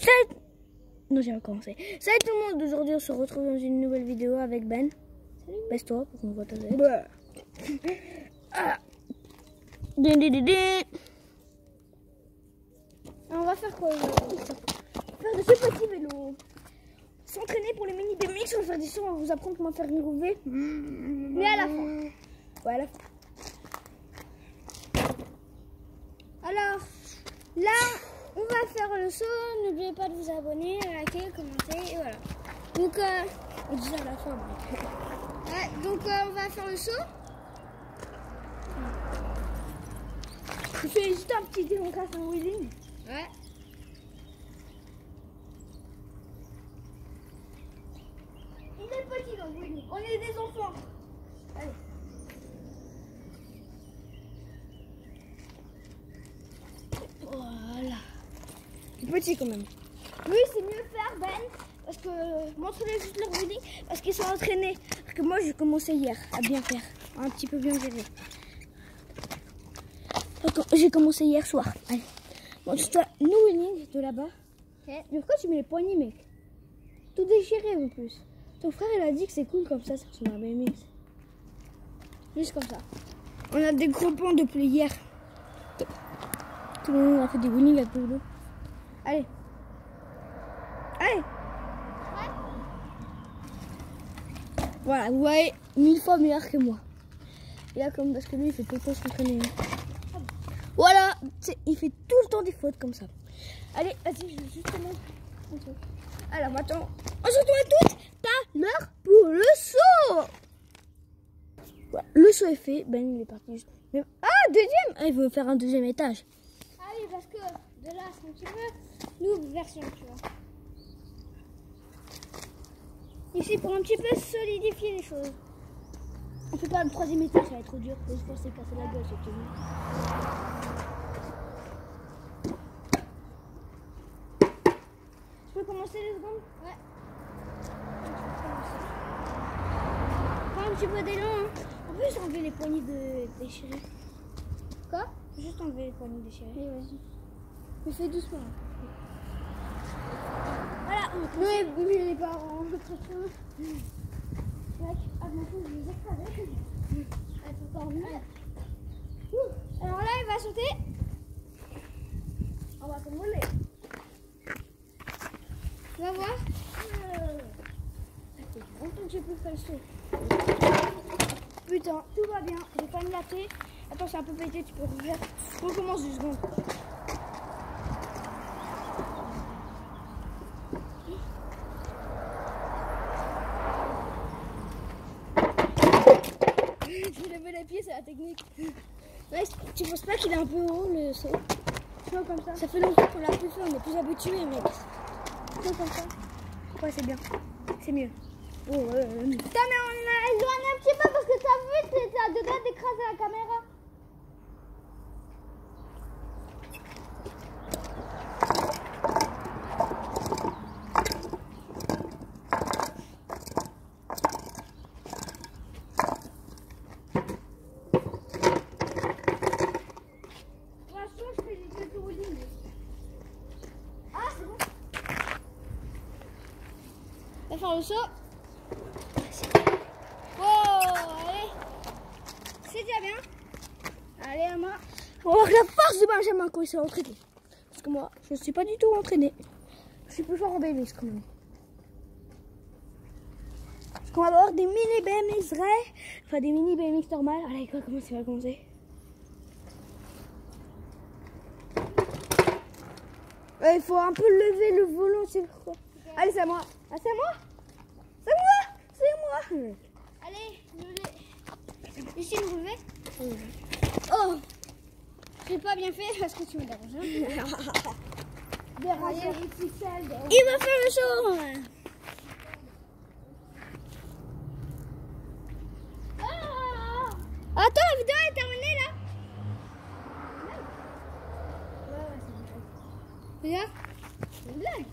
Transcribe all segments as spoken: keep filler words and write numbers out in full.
Salut. Non, j'ai recommencé. Salut tout le monde, aujourd'hui on se retrouve dans une nouvelle vidéo avec Ben. Salut. Baisse-toi pour qu'on voit ta tête. Bah. Ah. Din, din, din, din. On va faire quoi aujourd'hui? Faire de ce petit vélo. S'entraîner pour les mini B M X, on va faire des sons, on va vous apprendre comment faire une rouvée. Mais à la fin. Ouais, à la fin. Alors, là, on va faire le saut. N'oubliez pas de vous abonner, liker, commenter et voilà. Donc, euh, On dit ça à la fin. ouais, donc euh, on va faire le saut. Je fais juste un petit démonstration en wheeling. Ouais. On est petits dans le wheeling. On est des enfants. Allez. Voilà. C'est petit quand même. Oui, c'est mieux faire, Ben, parce que Montre-les juste leur wheeling parce qu'ils sont entraînés. Parce que moi j'ai commencé hier à bien faire, à un petit peu bien gérer. J'ai commencé hier soir. Allez. Montre-toi le wheeling de là-bas. okay. Mais pourquoi tu mets les poignées, mec? Tout déchiré en plus. Ton frère il a dit que c'est cool comme ça, ça ressemble à un B M X. Juste comme ça. On a des gros plans depuis hier. Tout le monde a fait des wheelings avec le vélo. Allez. Allez. Ouais. Voilà, vous voyez, mille fois meilleur que moi. Et là, comme parce que lui, il fait tout le temps s'entraîner. Voilà, il fait tout le temps des fautes comme ça. Allez, vas-y, je vais juste te montrer un truc. Alors, maintenant, on se retrouve à toutes à l'heure pour le saut. Voilà, le saut est fait. Ben, il est parti juste. Mais... Ah, deuxième ah, il veut faire un deuxième étage. Ah oui, parce que de là, c'est un petit peu nouveau version, tu vois. Ici, pour un petit peu solidifier les choses. On fait pas le troisième étage, ça va être trop dur. Je pense que c'est casser la gueule, c'est tout. Je peux commencer les secondes? Ouais. Prends un petit peu d'élan. Hein. On peut juste enlever les poignées de... déchirées. Quoi? Juste enlever les poignées déchirées. Oui, vas-y. Mais fais doucement. Voilà. Mais, mais les parents, le prochain. Mec, ah, maintenant, je les écraser. Elle peut pas revenir. Alors là, il va sauter. On va te voler. Tu vas voir. Euh... Ça fait longtemps que j'ai plus fait le saut. Putain, tout va bien. J'ai pas mis la clé. Attends, c'est un peu pété, tu peux refaire. On recommence deux secondes. Tu lèves les pieds, c'est la technique. Ouais, tu penses pas qu'il est un peu haut le saut? Tu vois comme ça. Ça fait longtemps qu'on l'a plus fait, on est plus habitués, mec. Tu vois comme ça. Ouais, c'est bien. C'est mieux. Oh, ouais, ouais. Putain, mais on a éloigné un petit peu parce que t'as vu, t'es à deux doigts d'écraser la caméra. On va faire le saut. Oh, allez. C'est déjà bien. Allez, Ama. On va voir la force de Benjamin quand il s'est entraîné. Parce que moi, je ne suis pas du tout entraîné. Je suis plus fort en B M X quand même. Parce qu'on va avoir des mini B M X vrais. Enfin, des mini B M X normales. Allez, quoi, comment ça va commencer? Il faut un peu lever le volant, c'est pourquoi. Okay. Allez, c'est à moi. Ah, c'est à moi? C'est moi? C'est moi. Allez, je Ici, le relevé. Oui. Oh, j'ai pas bien fait parce que tu me déranges. Hein. Allez, il va faire le saut. Ah, attends, la vidéo est terminée là. regarde, c'est une blague.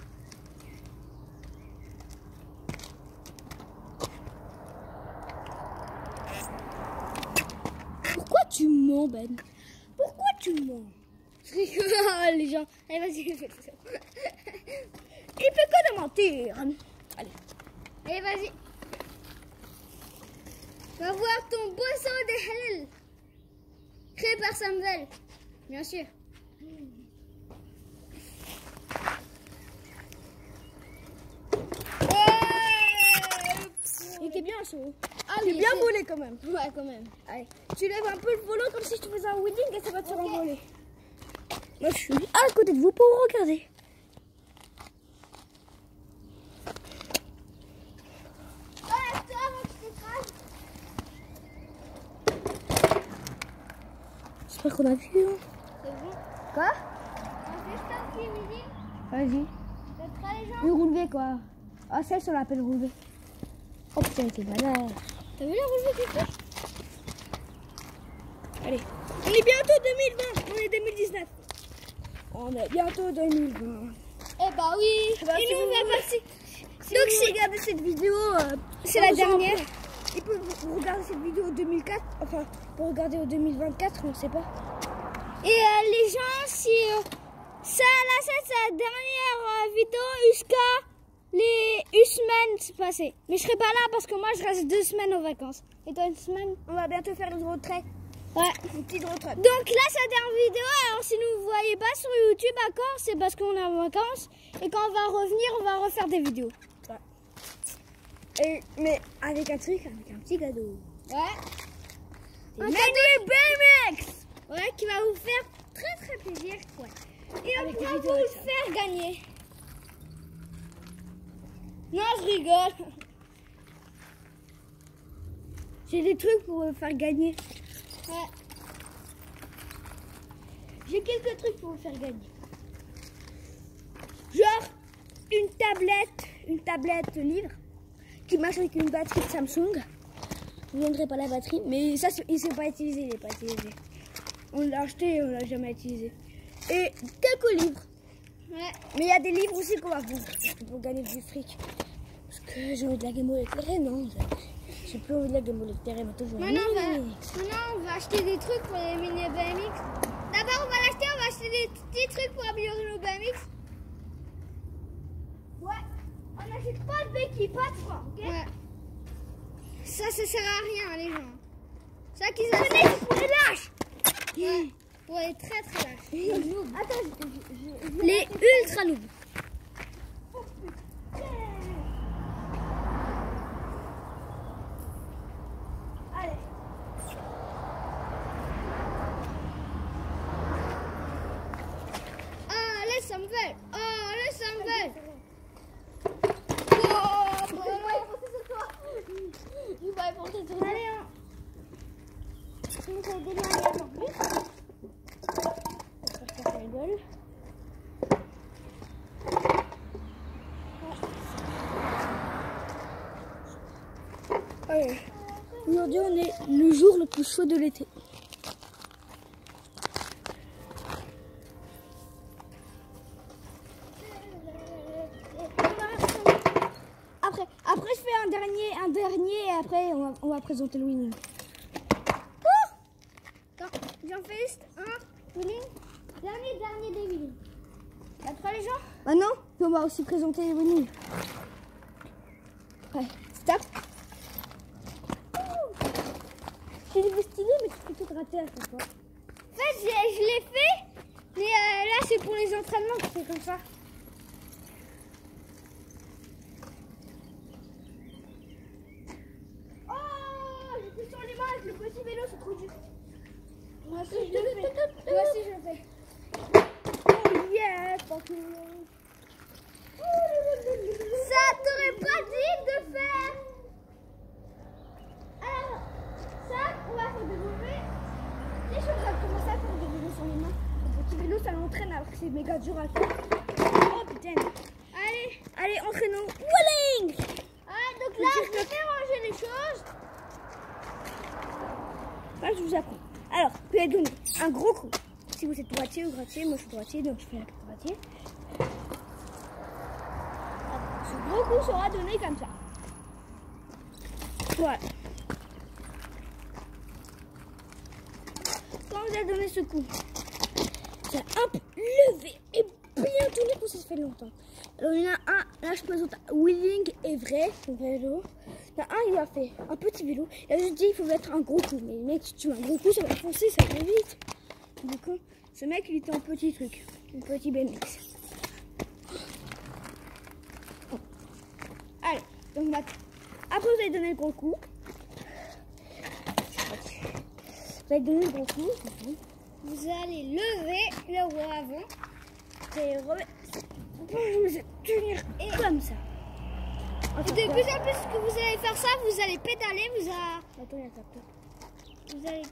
Pourquoi tu mens, Ben? Pourquoi tu mens? Je rigole, les gens. Allez, vas-y, fais ça. partir. Allez. Allez, vas-y. Va voir ton boisson de halal. Créé par Samuel. Bien sûr. Il était bien chaud. Ah Il est oui, bien c'est- volé quand même. Ouais, quand même. Allez, tu lèves un peu le volant comme si je te faisais un wedding et ça va te faire envoler. Moi, je suis à côté de vous pour vous regarder. Ouais, toi, avant que je t'écrase. J'espère qu'on a vu. Hein. C'est bon. Quoi? On fait juste un petit midi. Vas-y. Faites pas les gens. Le relevé quoi. Ah, celle, on l'appelle relevé. Oh putain, t'es malade. T'as vu la relevé que tu fais? Allez, on est bientôt deux mille vingt, on est deux mille dix-neuf. On est bientôt deux mille vingt. Eh bah oui. Bah, Et si nous, on vous- va passer. Si Donc si vous regardez cette vidéo, euh, c'est la on se rend dernière. compte. Et puis vous, vous regardez cette vidéo au deux mille quatre, enfin pour regarder au deux mille vingt-quatre, on ne sait pas. Et euh, les gens, si euh, ça, là, ça, c'est la dernière euh, vidéo jusqu'à les une semaine passées. Mais je serai pas là parce que moi, je reste deux semaines en vacances. Et toi, une semaine? On va bientôt faire une retrait, Ouais. une petite retraite. Donc là, c'est la dernière vidéo. Alors, si vous ne voyez pas sur YouTube, d'accord, c'est parce qu'on est en vacances. Et quand on va revenir, on va refaire des vidéos. Et, mais avec un truc, avec un petit cadeau. Ouais. Des Un Made cadeau. B M X. Ouais, qui va vous faire très très plaisir. Ouais. Et on Avec des va vidéos vous avec le ça. faire gagner. Non, je rigole. J'ai des trucs pour vous faire gagner. Ouais. J'ai quelques trucs pour vous faire gagner. Genre une tablette, une tablette livre qui marche avec une batterie de Samsung. Je ne vous montrerai pas la batterie, mais ça c'est- il ne s'est pas utilisé, il n'est pas utilisé. On l'a acheté et on l'a jamais utilisé. Et quelques livres. Ouais. Mais il y a des livres aussi qu'on va vendre pour gagner du fric. Parce que j'ai envie de la Game Boy éclairée, non. J'ai plus envie de la Game Boy éclairée, mais toujours. Maintenant on, va, maintenant, on va acheter des trucs pour les mini B M X. D'abord, on va l'acheter, on va acheter des petits trucs pour améliorer nos B M X. Ouais, on n'achète pas de béquilles, pas de frein, ok? Ouais. Ça, ça sert à rien, les gens. Ça qu'ils Venez, achètent. c'est pour les lâches. Ouais. Pour les très très lâches. Attends, je, je, je, je- Les ultra noobs. Allez. Ah, laisse ça me fait. Ah, laisse ça me fait. Il va y porter sur toi. Allez, hein. On va aider la en plus. J'espère que ça rigole. Allez. Aujourd'hui, on est le jour le plus chaud de l'été. Après, après, je fais un dernier, un dernier et après, on va, on va présenter le winning. Attends, j'en fais juste un. Winning. Dernier, dernier des winning. Y'a trois les gens? Maintenant, puis on va aussi présenter les winnings. Ouais, stop. J'ai des stylés, mais tu fais tout rater à chaque fois. En fait, je, je l'ai fait. Mais euh, là, c'est pour les entraînements que c'est comme ça. Oh, j'étais sur les mains avec le petit vélo, c'est trop dur. Moi aussi, je le fais. Moi aussi, je le fais. Oh yes, fuck you. Ça t'aurait pas dit de faire. Alors, ça, on va faire des mauvais. Et je vais commencer à faire des vélos sur les mains. Le petit vélo, ça l'entraîne alors que c'est méga dur à faire. Oh putain. Allez. Allez, entraînons. Walling. Ah, donc là, je vais faire ranger les choses. Là, je vous apprends. Alors, vous pouvez donner un gros coup. Si vous êtes droitier ou droitier, moi je suis droitier, donc je fais avec droitier. Ce gros coup sera donné comme ça. Voilà. Quand vous avez donné ce coup, c'est hop, levé et bien tourner pour ça, ça fait longtemps. Alors il y en a un, là je présente Wheeling est vrai, son vélo. Il y en a un, il a fait un petit vélo. Il a juste dit qu'il faut mettre un gros coup. Mais mec, si tu mets un gros coup, ça va foncer, ça va vite. Du coup, ce mec il était en petit truc, un petit B M X. Allez, donc maintenant, après vous allez donner le gros coup. Vous allez donner le gros coup. Vous allez lever le roue avant. Vous allez remettre. Vous allez tenir Et comme ça. Et de plus en plus que vous allez faire ça, vous allez pédaler, vous, a... Attends, il y a un capteur. vous allez...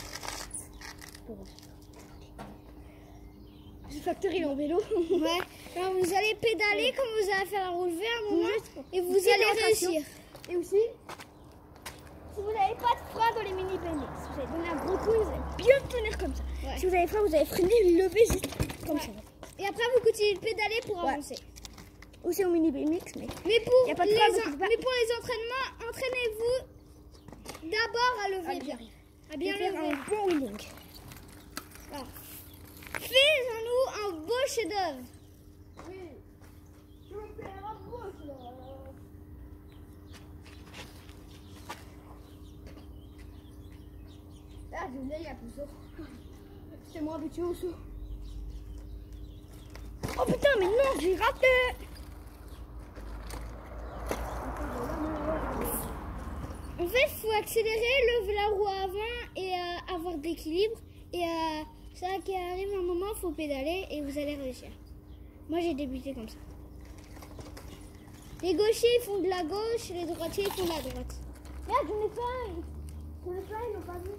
Le facteur il est en vélo. Ouais. Alors vous allez pédaler comme vous allez faire un relevé à un moment Ouais. et vous Petite allez orientation. réussir. Et aussi, si vous n'avez pas de frein dans les mini B M X, vous allez donner un gros coup et vous allez bien tenir comme ça. Ouais. Si vous avez frein, vous allez freiner, lever juste comme Ouais. ça. Et après vous continuez de pédaler pour Ouais. avancer. Aussi au mini B M X, mais Mais pour, Y a pas de les, frein, donc en- c'est pas- mais pour les entraînements, entraînez-vous d'abord à lever Allez, bien. j'arrive. À bien faire lever. un bon wheeling. Voilà. Fais-nous un beau chef-d'œuvre. Oui, je veux faire un beau là. Ah, je l'ai, il y a plus saut. C'est moi habitué au saut. Oh putain, mais non, j'ai raté. En fait, il faut accélérer, lever la roue avant et euh, avoir d'équilibre. Et euh, ça qui arrive un moment, il faut pédaler et vous allez réussir. Moi, j'ai débuté comme ça. Les gauchers, ils font de la gauche, les droitiers, ils font de la droite. Regarde, j'en ai plein. J'en ai plein, ils n'ont pas vu.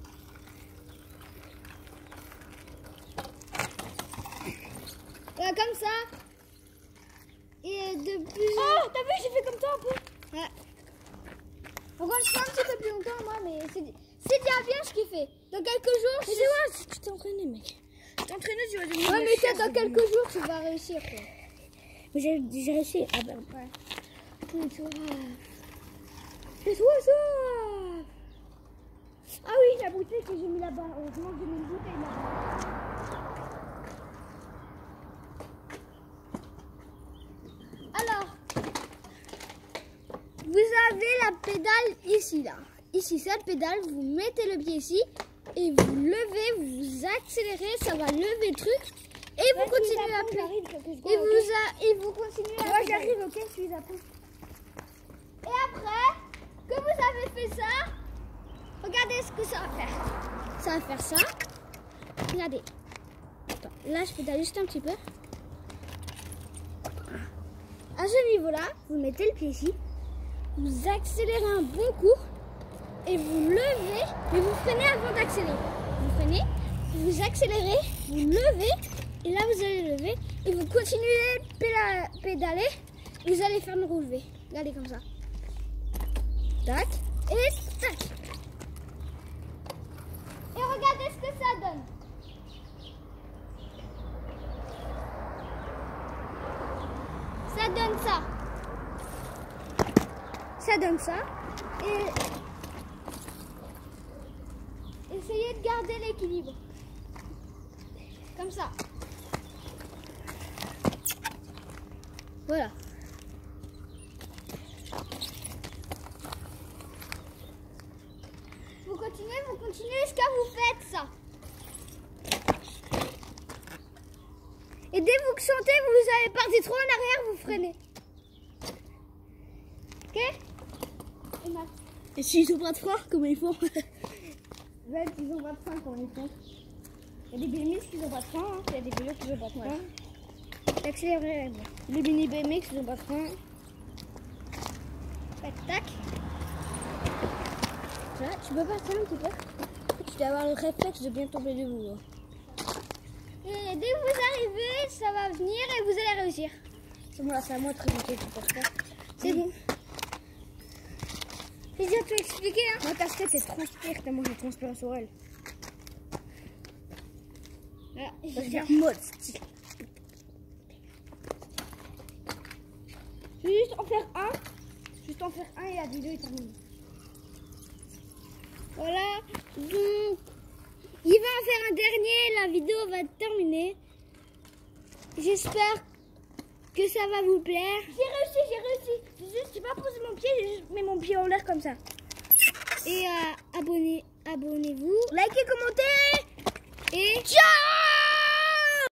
Voilà, comme ça. Et de plus Oh, t'as vu, j'ai fait comme ça un peu. Ouais. Par contre, je fais un petit peu plus longtemps, moi, mais c'est c'est déjà bien ce qu'il fait. Dans quelques jours, Mais je- c'est vrai, si tu t'es entraîné, mec. Tu t'es entraîné, tu vas devenir. Ouais, une mais chef, peut-être dans quelques jours, tu vas réussir, quoi. Mais j'ai j'ai réussi. Ah ben. Ouais. Fais-toi. Fais-toi ça. Ah oui, la bouteille que j'ai mis là-bas. Heureusement que j'ai mis une bouteille là-bas. Alors, vous avez la pédale ici, là. Ici, cette pédale, vous mettez le pied ici et vous levez, vous accélérez, ça va lever le truc et vous continuez à pédaler. Et vous, a- et vous continuez à Moi pédaler. j'arrive, ok, je suis à fond. Et après que vous avez fait ça, regardez ce que ça va faire. Ça va faire ça. Regardez. Attends, là, je pédale juste un petit peu. À ce niveau-là, vous mettez le pied ici, vous accélérez un bon coup et vous levez, mais vous freinez avant d'accélérer. Vous freinez, vous accélérez, vous levez et là vous allez lever et vous continuez de péda- pédaler et vous allez faire le relevé. Regardez comme ça. Tac et tac. Et regardez ce que ça donne. Ça donne ça. Ça donne ça. Et essayez de garder l'équilibre. Comme ça. Voilà. Vous continuez, vous continuez jusqu'à vous faites ça. Et dès que vous sentez, vous allez partir trop en arrière, vous freinez. Ok? Et maintenant, Et s'ils ont pas de frein, comment ils font? Ouais, ils ont pas de frein, comment ils font? Il y a des B M X qui ont pas de frein, hein. Il y a des vélos qui ont pas de frein. accélérez. Les mini B M X ils ont pas de frein. Tac, tac. Là, tu peux passer un petit peu? Tu dois avoir le réflexe de bien tomber debout. Hein. Et dès que vous arrivez, ça va venir et vous allez réussir. C'est bon, là, c'est à moi de présenter tout pour ça. C'est bon. J'ai déjà tout expliqué, hein. Moi, ta tête, elle transpire tellement je transpire sur elle. Voilà. Ça veut dire mode style. Je vais juste en faire un. Juste en faire un et la vidéo est terminée. Voilà. Donc, il va en faire un dernier. La vidéo va être terminée. j'espère que ça va vous plaire. J'ai réussi, j'ai réussi. J'ai juste, j'ai pas posé mon pied, j'ai juste mis mon pied en l'air comme ça. Et euh, abonnez, abonnez-vous. Likez, commentez. Et ciao!